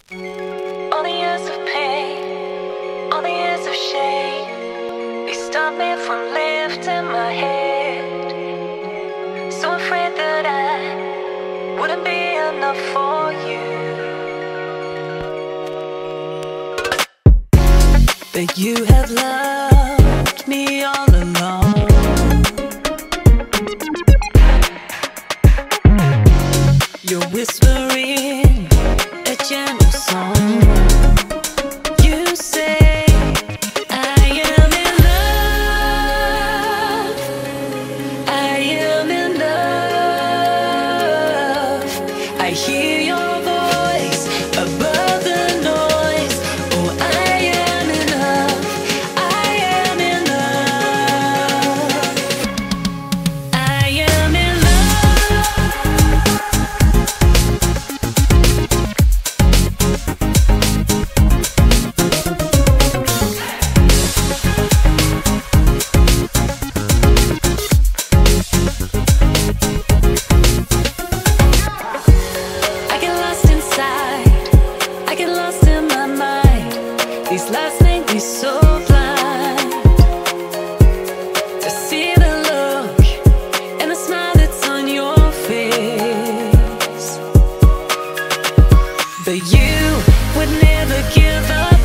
All the years of pain, all the years of shame, they stop me from lifting my head. So afraid that I wouldn't be enough for you, but you have loved me all along. You're whispering a gentle song. You say I am in love, I am in love. I hear your voice above the noise. Oh, I am in love, I am in love, I am in love. These lights make me so blind to see the look and the smile that's on your face. But you would never give up.